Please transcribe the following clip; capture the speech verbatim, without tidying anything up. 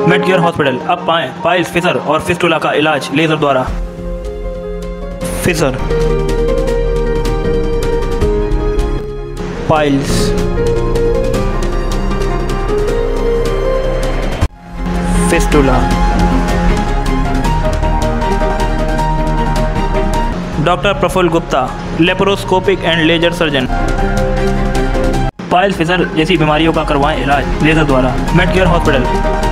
मेडकेयर hospital. अब पाएं piles, Fisher और फिस्टुला का इलाज लेजर द्वारा। Fissure, piles, fistula. Doctor Praful Gupta, laparoscopic and laser surgeon. Piles, fissure जैसी बीमारियों का करवाएं इलाज लेजर द्वारा। Medcare hospital.